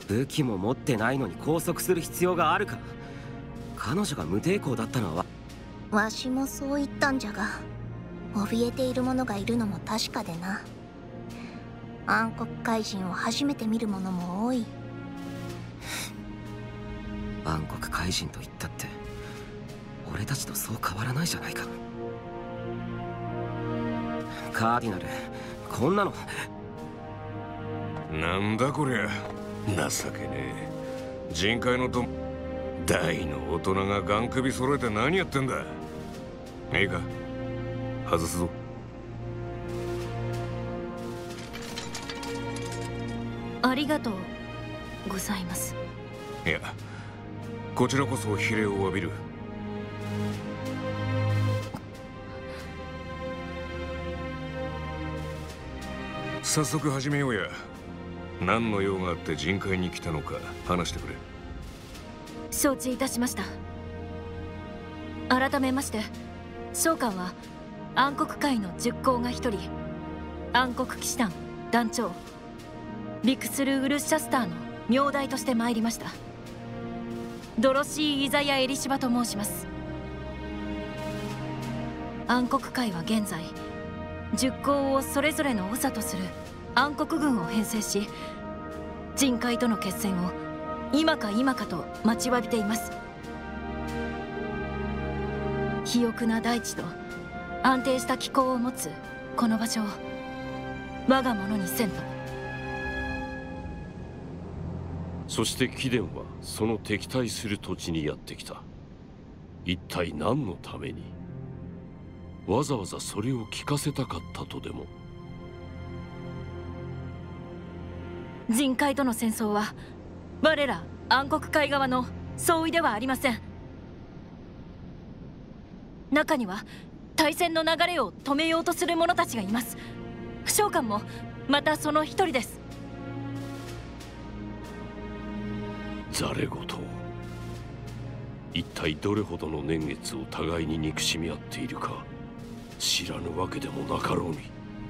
武器も持ってないのに拘束する必要があるか。彼女が無抵抗だったのはわしもそう言ったんじゃが、怯えている者がいるのも確かでな。暗黒怪人を初めて見る者も多い。 暗黒怪人と言ったって俺たちとそう変わらないじゃないか。カーディナル、こんなの。 なんだこりゃ、情けねえ。人海の大の大人がガン首揃えて何やってんだ。いいか、外すぞ。 ありがとうございます。 いや、こちらこそ非礼を詫びる。早速始めようや。何の用があって人海に来たのか話してくれ。 承知いたしました。改めまして、召喚は暗黒界の十行が一人、暗黒騎士団団長ビクスル・ウルシャスターの名代として参りました。ドロシー・イザヤ・エリシバと申します。暗黒界は現在十行をそれぞれの長とする暗黒軍を編成し、人海との決戦を今か今かと待ちわびています。肥沃な大地と安定した気候を持つこの場所を我が物にせんと。 そして貴殿はその敵対する土地にやってきた。一体何のために？わざわざそれを聞かせたかったとでも？ 人海との戦争は我ら暗黒界側の総意ではありません。中には対戦の流れを止めようとする者たちがいます。召喚もまたその一人です。 ざれ言。一体どれほどの年月を互いに憎しみ合っているか知らぬわけでもなかろうに。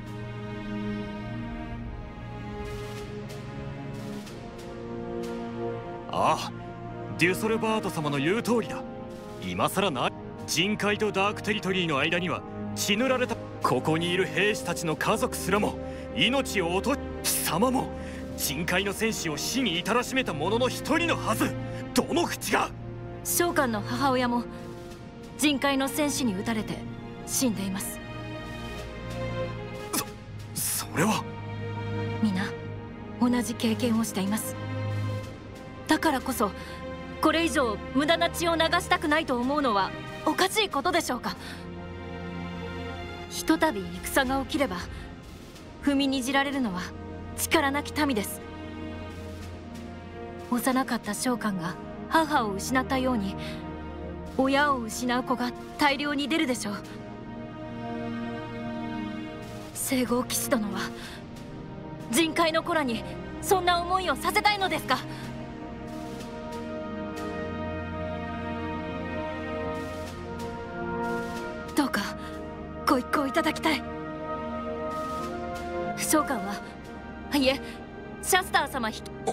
ああ、デュソルバート様の言う通りだ。今さらな、人海とダークテリトリーの間には血塗られたここにいる兵士たちの家族すらも命を落と貴様も人海の戦士を死に至らしめた者の一人のはず。どの口が。 召喚の母親も人海の戦士に撃たれて死んでいます。 それは。 皆同じ経験をしています。だからこそこれ以上無駄な血を流したくないと思うのはおかしいことでしょうか。ひとたび戦が起きれば踏みにじられるのは力なき民です。幼かった召喚が母を失ったように親を失う子が大量に出るでしょう。聖号騎士殿は人海の子らにそんな思いをさせたいのですか。どうかご一考いただきたい。召喚はいえシャスター様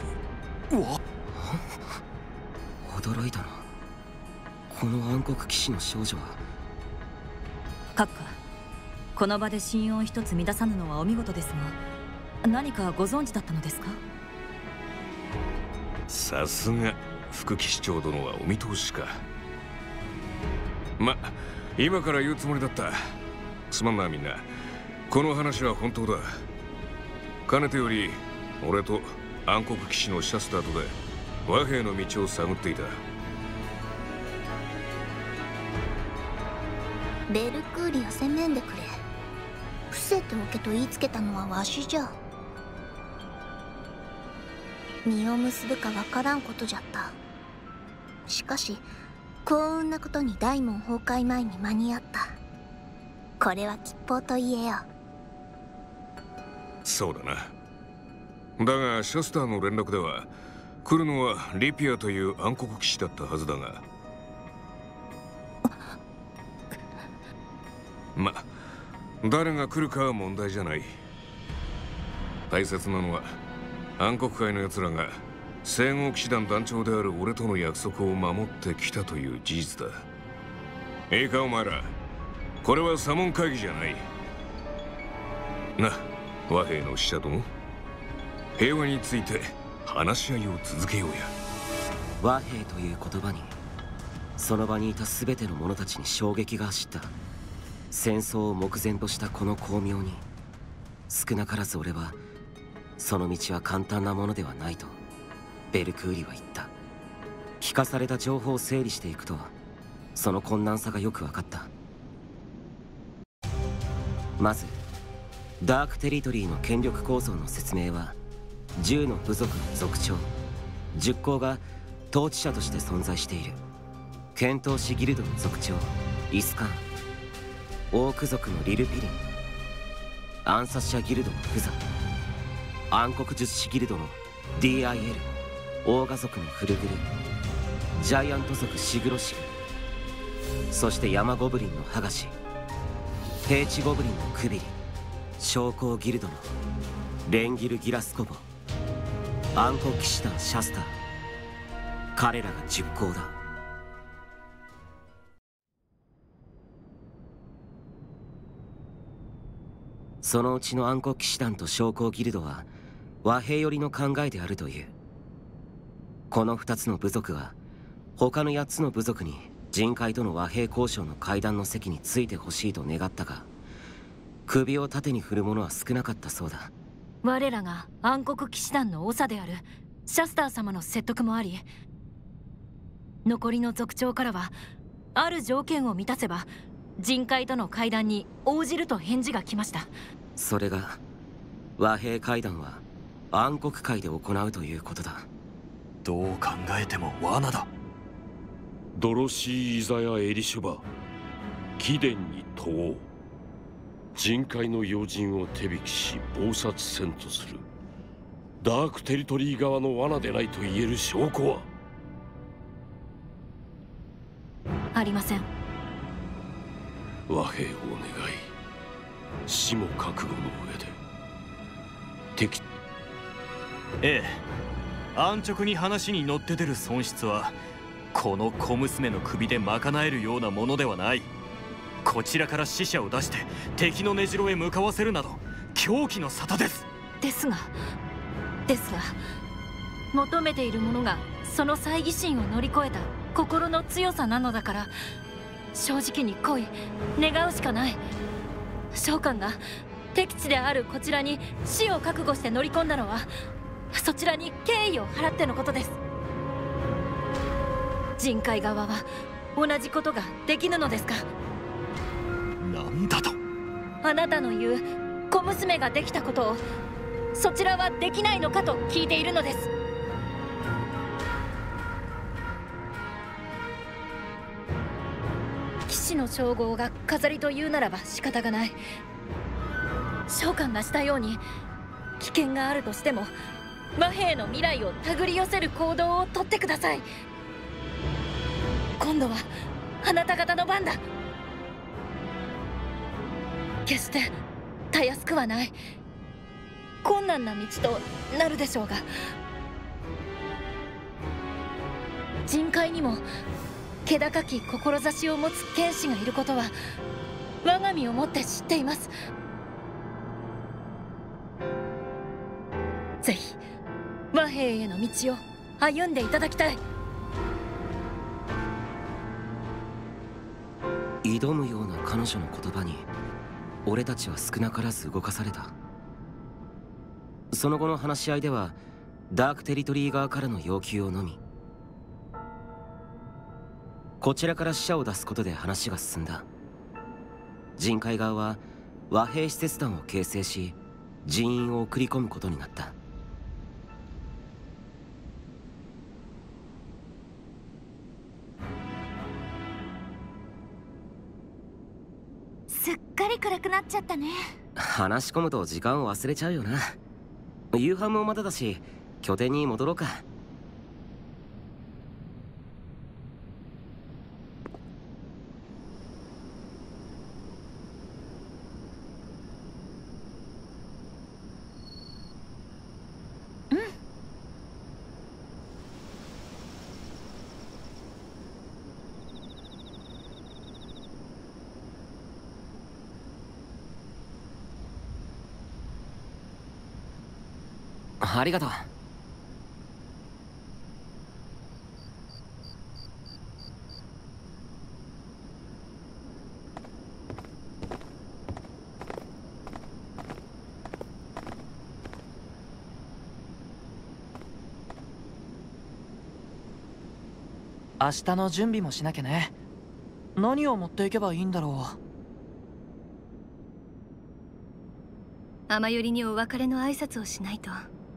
驚いたな。この暗黒騎士の少女は。 閣下、この場で心音一つ乱さぬのはお見事ですが、何かご存知だったのですか？ さすが副騎士長殿はお見通しか。ま、今から言うつもりだった。すまんなみんな。この話は本当だ。かねてより俺と暗黒騎士のシャスターとで和平の道を探っていた。 ベルクーリを攻めんでくれ。伏せておけと言いつけたのはわしじゃ。実を結ぶかわからんことじゃった。しかし幸運なことに大門崩壊前に間に合った。これは吉報と言えよ。 そうだな。だがシャスターの連絡では来るのはリピアという暗黒騎士だったはずだが、ま、誰が来るかは問題じゃない。大切なのは暗黒界の奴らが聖号騎士団団長である俺との約束を守ってきたという事実だ。いいかお前ら、これは左門会議じゃない。な、和平の使者ども、平和について話し合いを続けようや。 和平という言葉にその場にいた全ての者たちに衝撃が走った。戦争を目前としたこの巧妙に、少なからず俺はその道は簡単なものではないとベルクーリは言った。聞かされた情報を整理していくと、その困難さがよく分かった。まずダークテリトリーの権力構造の説明は、10の部族の族長10校が統治者として存在している。剣闘士ギルドの族長イスカーン、オーク族のリルピリン、暗殺者ギルドのフザ、暗黒術師ギルドの DIL、 オーガ族のフルグル、ジャイアント族シグロシグ、そして山ゴブリンのハガシ、平地ゴブリンのクビリ、将校ギルドのレンギル・ギラスコボ、暗黒騎士団シャスター、彼らが10校だ。そのうちの暗黒騎士団と将校ギルドは和平寄りの考えであるという。この2つの部族は他の8つの部族に人海との和平交渉の会談の席についてほしいと願ったが、首を縦に振る者は少なかったそうだ。 我らが暗黒騎士団の長であるシャスター様の説得もあり、残りの族長からはある条件を満たせば人海との会談に応じると返事が来ました。 それが和平会談は暗黒界で行うということだ。 どう考えても罠だ。 ドロシー・イザヤ・エリシュバ、貴殿に問おう。人海の要人を手引きし謀殺せんとするダークテリトリー側の罠でないと言える証拠は？ ありません。 和平を願い、死も覚悟の上で敵。 ええ、安直に話に乗って出る損失はこの小娘の首で賄えるようなものではない。こちらから死者を出して敵の根城へ向かわせるなど狂気の沙汰です。 ですが求めているものがその猜疑心を乗り越えた心の強さなのだから、正直に来い、願うしかない。召喚が敵地であるこちらに死を覚悟して乗り込んだのは、そちらに敬意を払ってのことです。人海側は同じことができぬのですか？ なんだと？ あなたの言う小娘ができたことをそちらはできないのかと聞いているのです。騎士の称号が飾りというならば仕方がない。召喚がしたように危険があるとしても和平の未来を手繰り寄せる行動をとってください。今度はあなた方の番だ。決してたやすくはない。困難な道となるでしょうが、人海にも気高き志を持つ剣士がいることは我が身をもって知っています。ぜひ和平への道を歩んでいただきたい。 挑むような彼女の言葉に俺たちは少なからず動かされた。その後の話し合いではダークテリトリー側からの要求をのみ、こちらから死者を出すことで話が進んだ。人海側は和平使節団を形成し人員を送り込むことになった。 すっかり暗くなっちゃったね。 話し込むと時間を忘れちゃうよな。夕飯もまだだし拠点に戻ろうか。 ありがとう。 明日の準備もしなきゃね。何を持っていけばいいんだろう。 雨よりにお別れの挨拶をしないと。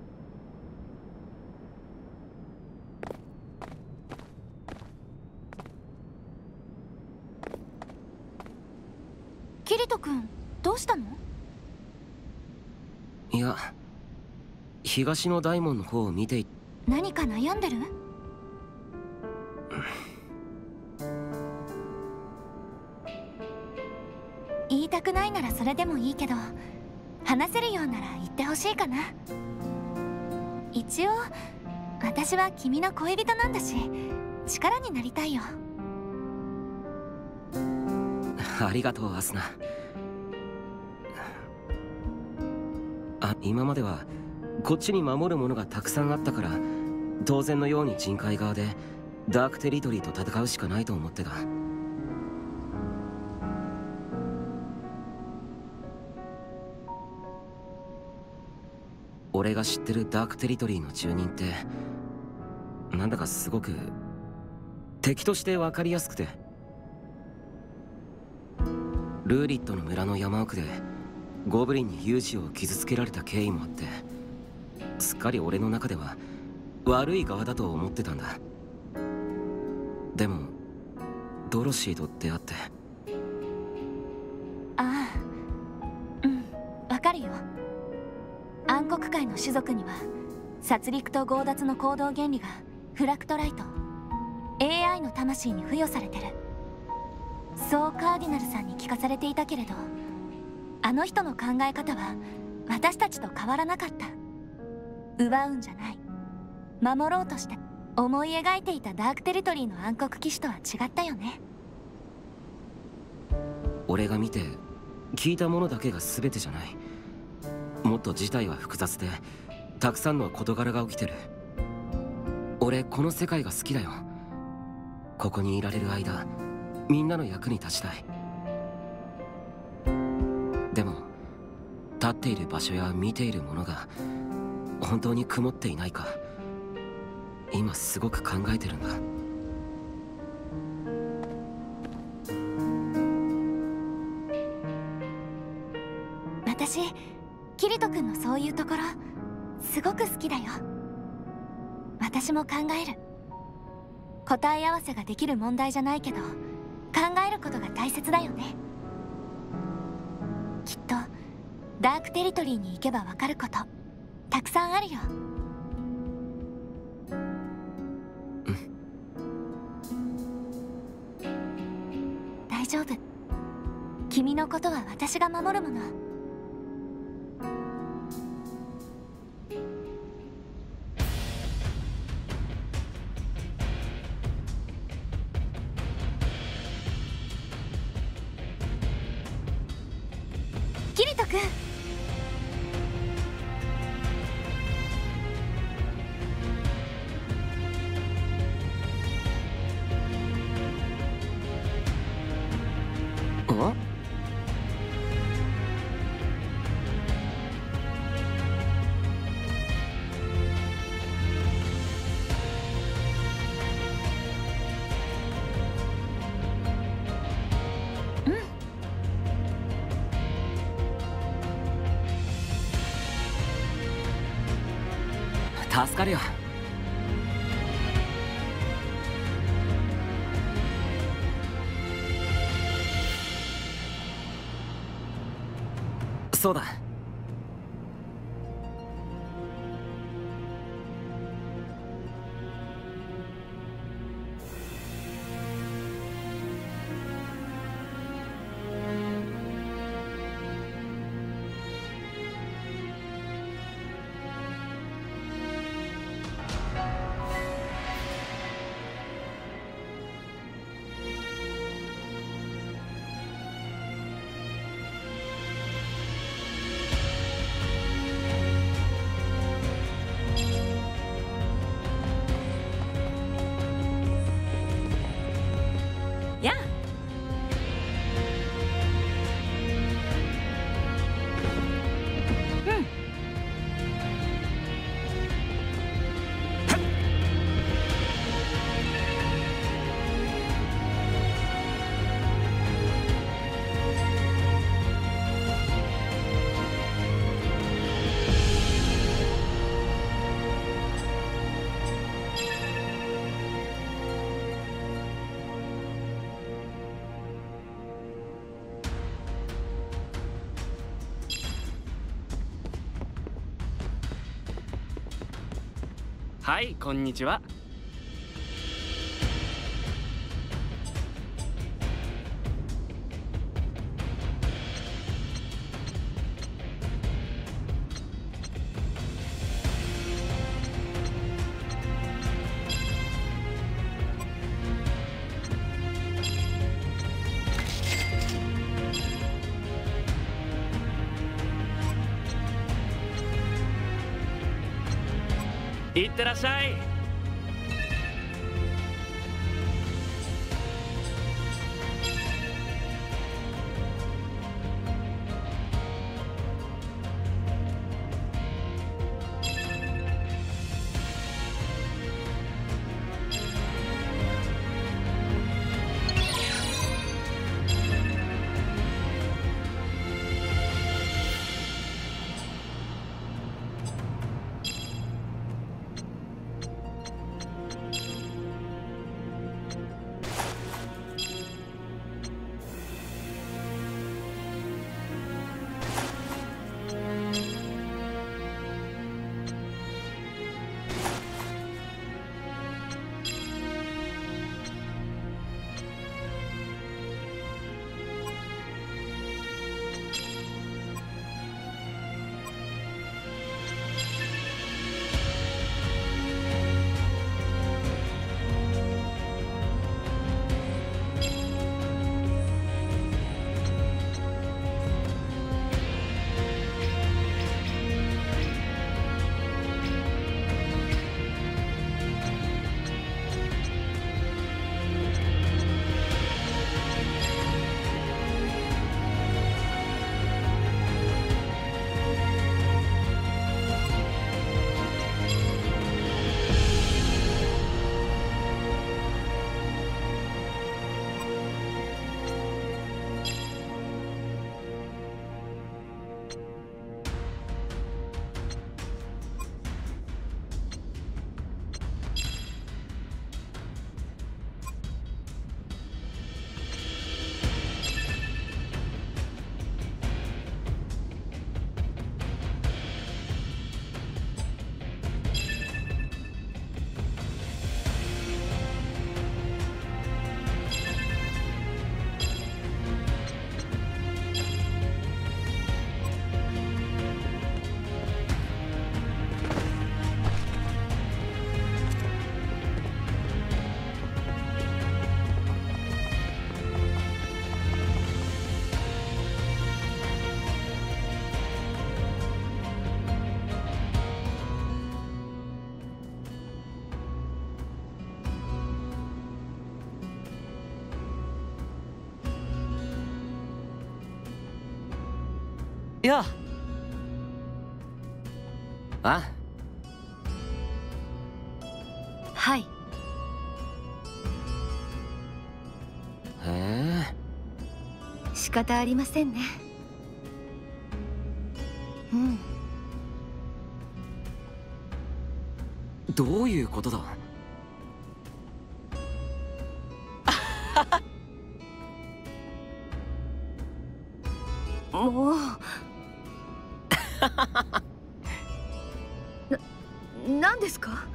キリト君、どうしたの？ いや、東の大門の方を見てい。 何か悩んでる？言いたくないならそれでもいいけど、話せるようなら言ってほしいかな。一応私は君の恋人なんだし、力になりたいよ。 ありがとうアスナ。今まではこっちに守るものがたくさんあったから、当然のように人海側でダークテリトリーと戦うしかないと思ってた。俺が知ってるダークテリトリーの住人ってなんだかすごく敵として分かりやすくて、ルーリットの村の山奥でゴブリンに勇士を傷つけられた経緯もあって、すっかり俺の中では悪い側だと思ってたんだ。でもドロシーと出会って。 ああ、うん、わかるよ。暗黒界の種族には殺戮と強奪の行動原理がフラクトライト AI の魂に付与されてる。そうカーディナルさんに聞かされていたけれど、あの人の考え方は私たちと変わらなかった。奪うんじゃない、守ろうとして思い描いていたダークテリトリーの暗黒騎士とは違ったよね。 俺が見て聞いたものだけが全てじゃない。もっと事態は複雑でたくさんの事柄が起きてる。俺この世界が好きだよ。ここにいられる間みんなの役に立ちたい。でも立っている場所や見ているものが本当に曇っていないか今すごく考えてるんだ。 私キリト君のそういうところすごく好きだよ。私も考える。答え合わせができる問題じゃないけど、考えることが大切だよね。きっとダークテリトリーに行けば分かることたくさんあるよ。大丈夫。君のことは私が守るもの。キリト君、 助かるよ。そうだ。 はい、こんにちは。いってらっしゃい。 やあ。 はい。 へえ。 仕方ありませんね。うん。 どういうことだ。 もう何ですか。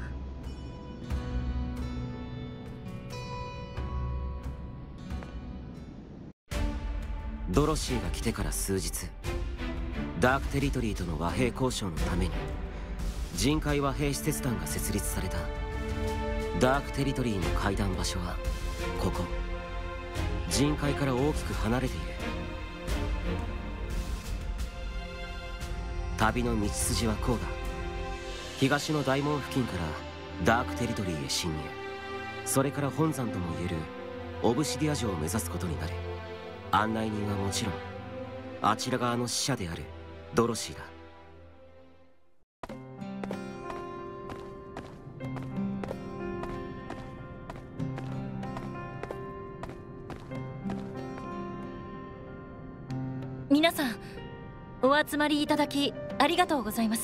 ドロシーが来てから数日、ダークテリトリーとの和平交渉のために人海和平施設団が設立された。ダークテリトリーの会談場所はここ。人海から大きく離れている。旅の道筋はこうだ。東の大門付近からダークテリトリーへ侵入、それから本山ともいえるオブシディア城を目指すことになる。案内人はもちろんあちら側の使者であるドロシーだ。 皆さんお集まりいただきありがとうございます。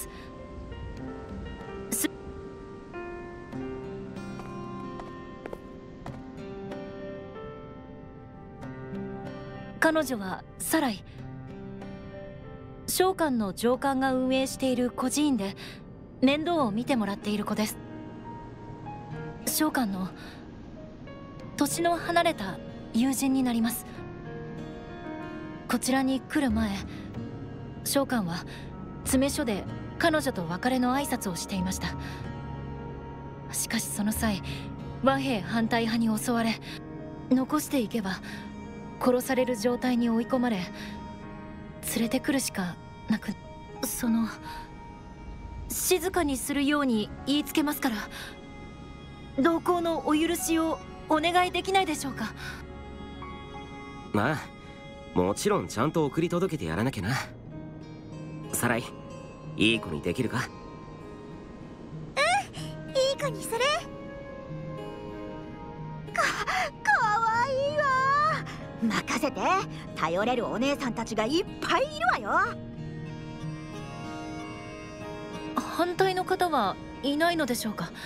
彼女はサライ、召喚の上官が運営している孤児院で面倒を見てもらっている子です。 召喚の年の離れた友人になります。こちらに来る前、召喚は詰め所で彼女と別れの挨拶をしていました。しかしその際、和平反対派に襲われ、残していけば殺される状態に追い込まれ、連れてくるしかなく、静かにするように言いつけますから、同行のお許しをお願いできないでしょうか。 まあもちろんちゃんと送り届けてやらなきゃな。サライ、いい子にできるか？ うん、いい子にする。かわいいわ。任せて。頼れるお姉さんたちがいっぱいいるわよ。 反対の方はいないのでしょうか？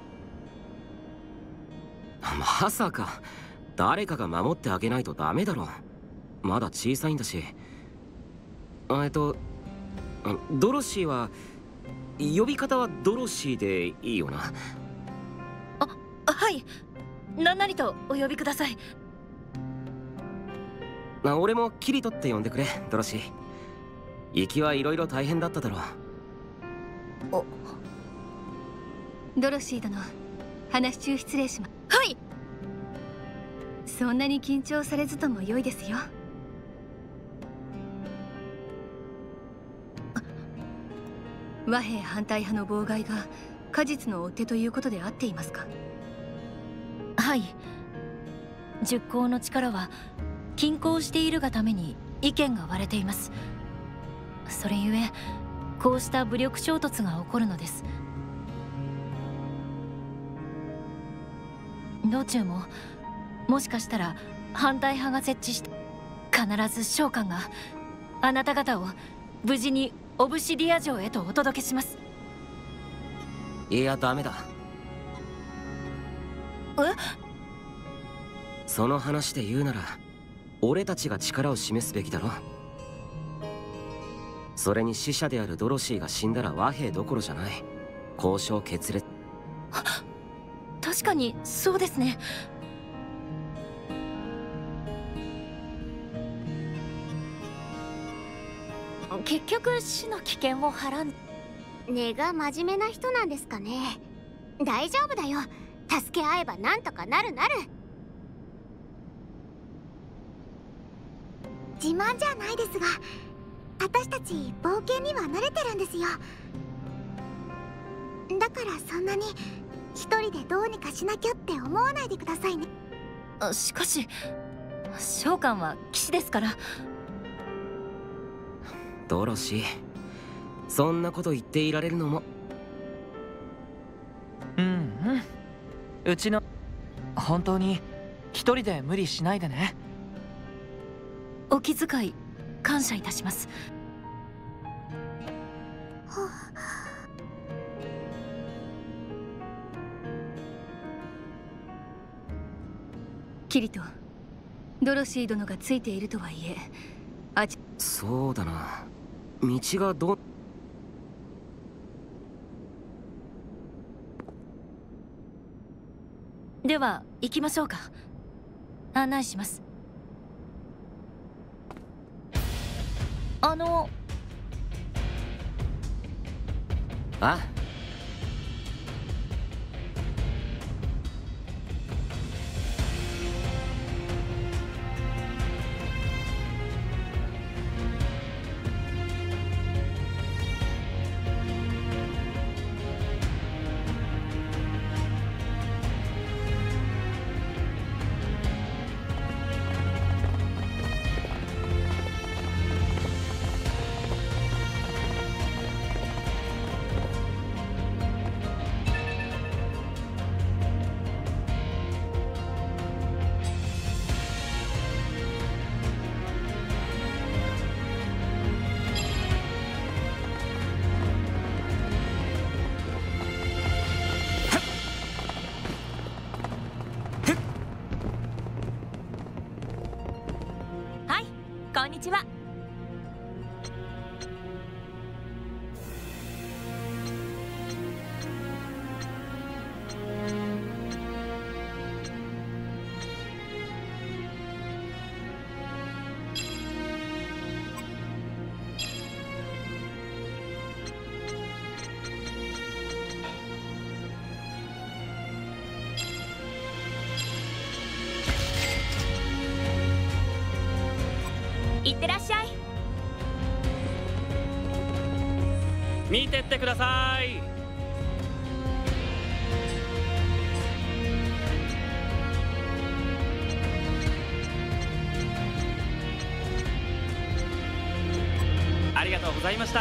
まさか誰かが守ってあげないとダメだろ。まだ小さいんだし。ドロシーは、呼び方はドロシーでいいよな。 はい、何なりとお呼びください。 俺もキリトって呼んでくれ、ドロシー。行きはいろいろ大変だっただろう。 ドロシー殿、話中失礼します。 はい。 そんなに緊張されずとも良いですよ。和平反対派の妨害が果実の追っ手ということで合っていますか？ はい。十行の力は均衡しているがために意見が割れています。それゆえこうした武力衝突が起こるのです。道中ももしかしたら反対派が設置した必ず召喚があなた方を無事にオブシディア城へとお届けします。 いやダメだ。その話で言うなら俺たちが力を示すべきだろ。それに死者であるドロシーが死んだら和平どころじゃない。交渉決裂。 確かにそうですね。 結局死の危険をはらん。根が真面目な人なんですかね。大丈夫だよ。助け合えばなんとかなる。自慢じゃないですが、私たち冒険には慣れてるんですよ。だからそんなに一人でどうにかしなきゃって思わないでくださいね。 しかし召喚は騎士ですから。 ドロシー、そんなこと言っていられるのも。 うちの本当に一人で無理しないでね。 お気遣い感謝いたします。 キリト、ドロシー殿がついているとはいえ、 そうだな。道がどでは行きましょうか。案内します。 あこんにちは。 いってらっしゃい。 見てってください。ありがとうございました。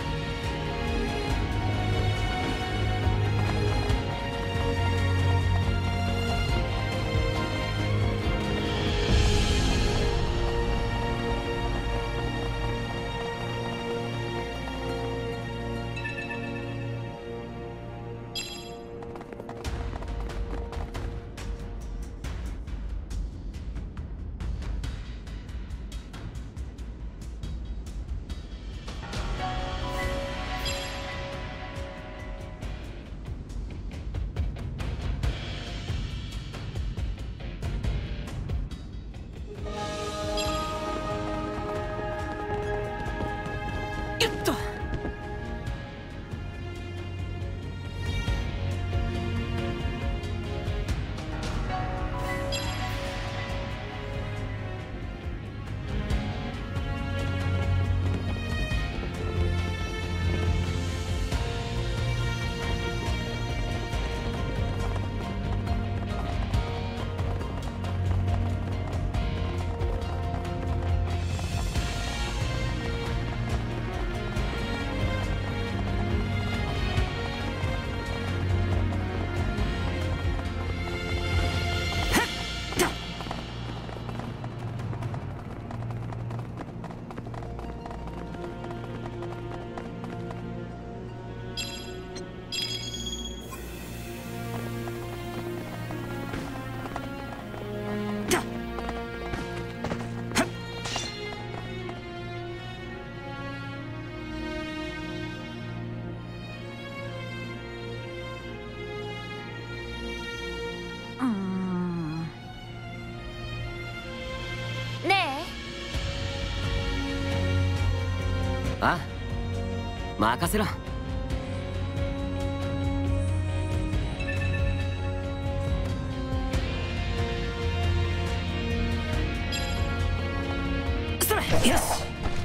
ああ、任せろ。それ、よし。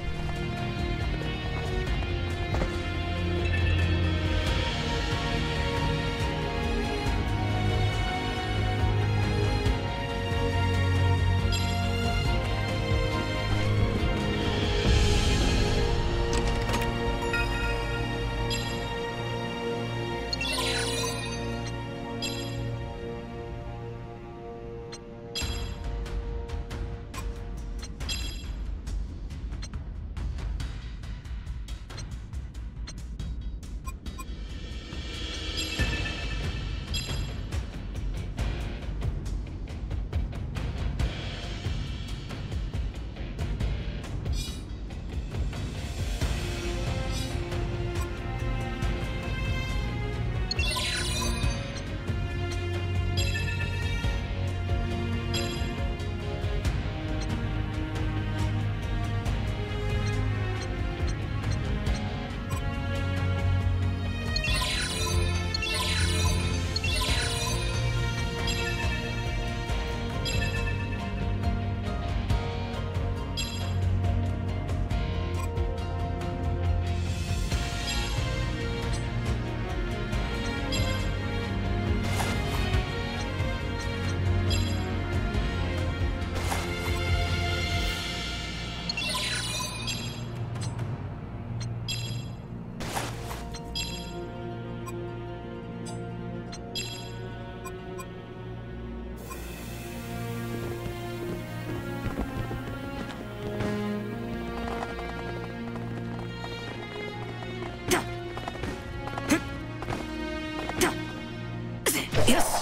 よし。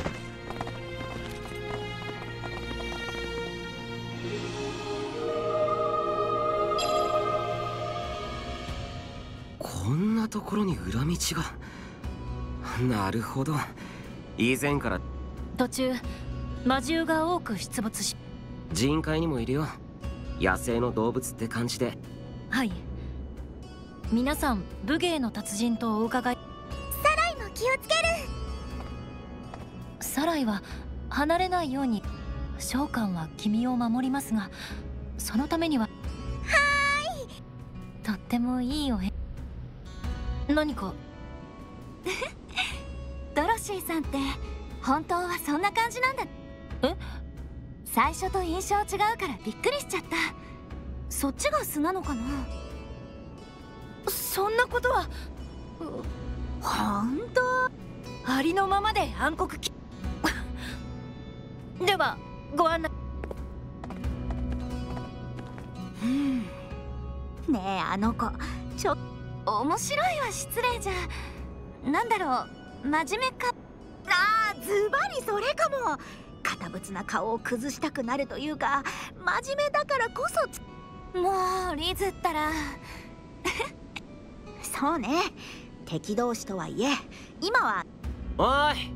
こんなところに裏道が。なるほど。以前から途中魔獣が多く出没し、 人海にもいるよ。野生の動物って感じで。 はい。皆さん武芸の達人とお伺い。 サライも気をつける。 サライは離れないように。召喚は君を守りますが、 そのためにはとってもいいお部何かドロシーさんって本当はそんな感じなんだ。え？最初と印象違うからびっくりしちゃった。そっちが素なのかな。そんなことは。本当？ありのままで暗黒期ではご案内。 ねえあの子面白いは失礼じゃ。なんだろう、真面目か。 ああ、ズバリそれかも。堅物な顔を崩したくなるというか、真面目だからこそ。 もうリズったらそうね、敵同士とはいえ今は。 おーい。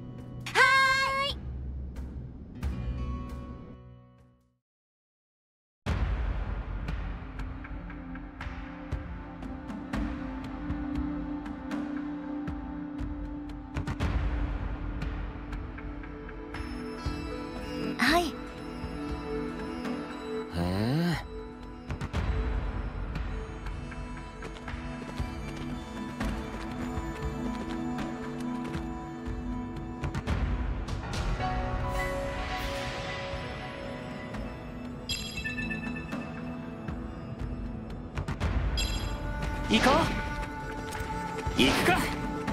はい。 へえ。 行こう。行くか。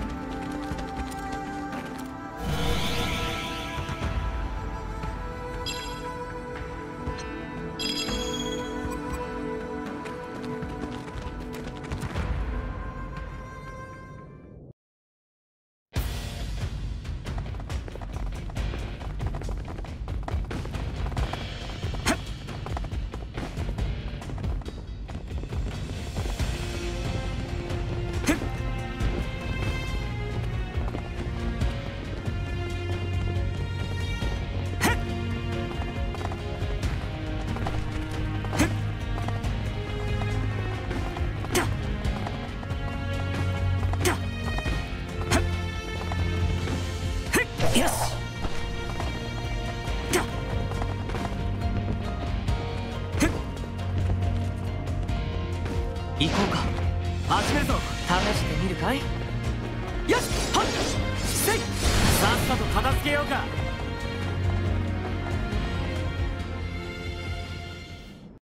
行こうか。始めるぞ。試してみるかい。よしはっせい。 さっさと片付けようか。